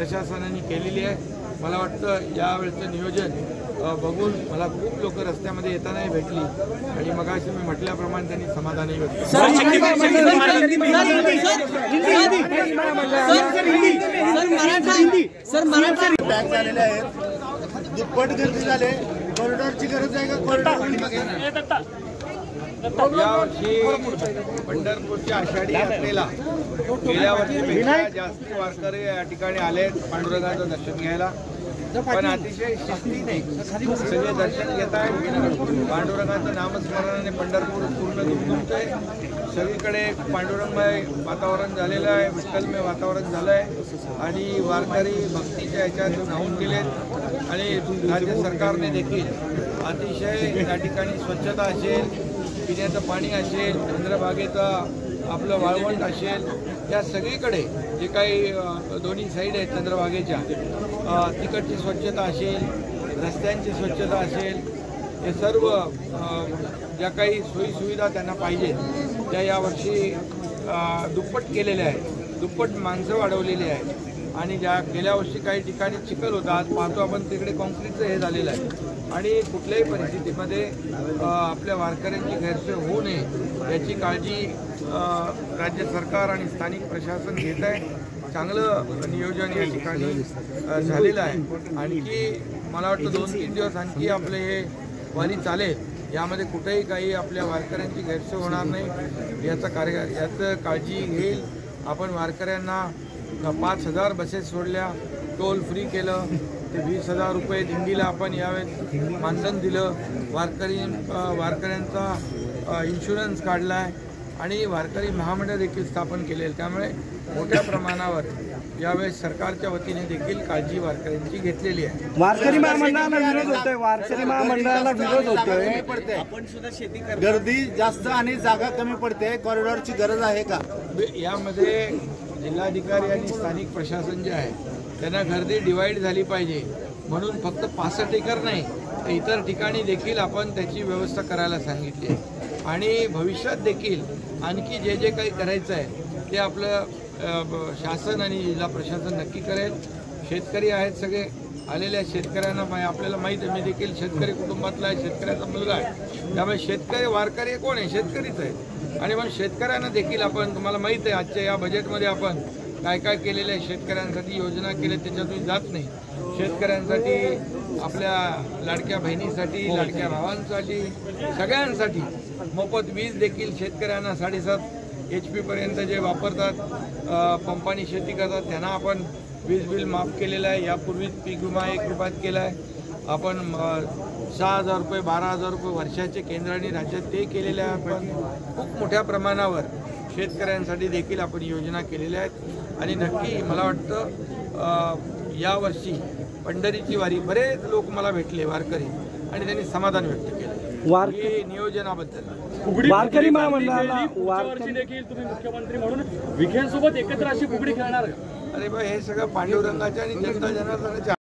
प्रशासनाने केलेली आहे। मला वाटतं यावेळचं नियोजन बघून मला खूप लोक रस्त्यामध्ये येतानाही भेटली आणि मगाशी मी म्हटल्याप्रमाणे त्यांनी समाधानही व्यक्त केलं। दुप्पट गर्दी झाले, कॉरिडॉरची गरज आहे का? कॉरिडॉर यावर्षी पंढरपूरच्या आषाढी यात्रेला गेल्या वर्षीपेक्षा जास्त वारकरी या ठिकाणी आले पांडुरंगाचं दर्शन घ्यायला, पण अतिशय शिस्तीने सगळे दर्शन घेत आहेत। पांडुरंगाचं नामस्मरणाने पंढरपूर पूर्ण दुमदुमतंय। सगळीकडे पांडुरंगमय वातावरण झालेलं आहे, विठ्ठलमय वातावरण झालं आहे आणि वारकरी भक्तीच्या ह्याच्यात न्हावून गेलेत आणि राज्य सरकारने देखील अतिशय त्या ठिकाणी स्वच्छता असेल, पिण्याचं पाणी असेल, चंद्रभागेचं आपलं वाळवंट असेल, या सगळीकडे जे काही दोन्ही साईड आहेत चंद्रभागेच्या तिकडची स्वच्छता असेल, रस्त्यांची स्वच्छता असेल, हे सर्व ज्या काही सोयीसुविधा त्यांना पाहिजेत त्या यावर्षी दुप्पट केलेल्या आहेत, दुप्पट माणसं वाढवलेली आहेत आणि ज्या गेल्या वर्षी काही ठिकाणी चिखल होता, आज पाहतो आपण तिकडे कॉन्क्रीटचं हे झालेलं आहे आणि कुठल्याही परिस्थितीमध्ये आपल्या वारकऱ्यांची गैरसोय होऊ नये याची काळजी राज्य सरकार आणि स्थानिक प्रशासन घेत आहे। चांगलं नियोजन या ठिकाणी झालेलं आहे। आणखी मला वाटतं 2-3 दिवस आणखी आपले हे वारी चालेल, यामध्ये कुठेही काही आपल्या वारकऱ्यांची गैरसोय होणार नाही याचं काळजी घेईल। आपण वारकऱ्यांना 5,000 बसेस सोडल्या, टोल फ्री केलं, ते 20,000 रुपये दिंडीला आपण यावेळेस मानधन दिलं, वारकऱ्यांचा इन्शुरन्स काढला आहे आणि वारकरी महामंडळ देखील स्थापन केलेलं। त्यामुळे मोठ्या प्रमाणावर यावेळेस सरकारच्या वतीने देखील काळजी वारकऱ्यांची घेतलेली आहे। वारकरी महामंडळाला विरोध होतोय, वारकरी महामंडळाला विरोध होतोय, आपण सुद्धा शेती गर्दी जास्त आणि जागा कमी पडते, कॉरिडॉरची गरज आहे का? यामध्ये जिल्हाधिकारी आणि स्थानिक प्रशासन जे आहे त्यांना गर्दी डिवाईड झाली पाहिजे म्हणून फक्त 65 एकर नाही तर इतर ठिकाणी देखील आपण त्याची व्यवस्था करायला सांगितली आहे आणि भविष्यात देखील आणखी जे जे काही करायचं आहे ते आपलं शासन आणि जिल्हा प्रशासन नक्की करेल। शेतकरी आहेत, सगळे आलेल्या शेतकऱ्यांना आपल्याला माहीत आहे, मी देखील शेतकरी कुटुंबातला आहे, शेतकऱ्याचा मुलगा आहे, त्यामुळे शेतकरी वारकरी कोण आहे? शेतकरीच आहे आणि मग शेतकऱ्यांना देखील आपण, तुम्हाला माहीत आहे आजच्या या बजेटमध्ये आपण काय काय केलेलं आहे, शेतकऱ्यांसाठी योजना केल्या त्याच्यातून जात नाही। शेतकऱ्यांसाठी, आपल्या लाडक्या बहिणीसाठी, लाडक्या भावांसाठी, सगळ्यांसाठी मोफत वीज देखील शेतकऱ्यांना 7.5 HP पर्यंत जे वापरतात, पंपानी शेती करतात त्यांना आपण वीज बिल माफ केलेलं आहे। यापूर्वीच पीक विमा 1 रुपयात केला आहे आपण, 6,000 रुपये 12,000 रुपये वर्षाचे केंद्र आणि राज्यात ते केलेले आहे आपण। खूप मोठ्या प्रमाणावर शेतकऱ्यांसाठी देखील आपण योजना केलेल्या आहेत आणि नक्की मला वाटतं यावर्षी पंढरीची वारी बरेच लोक मला भेटले वारकरी आणि त्यांनी समाधान व्यक्त केलं नियोजनाबद्दल। वारकरी महामंडळाला वर्षी देखील तुम्ही मुख्यमंत्री म्हणून विखेंसोबत एकत्र अशी फुगडी खेळणार? अरे बा, हे सगळं पांडुरंगाच्या आणि जनता जनार्दनाच्या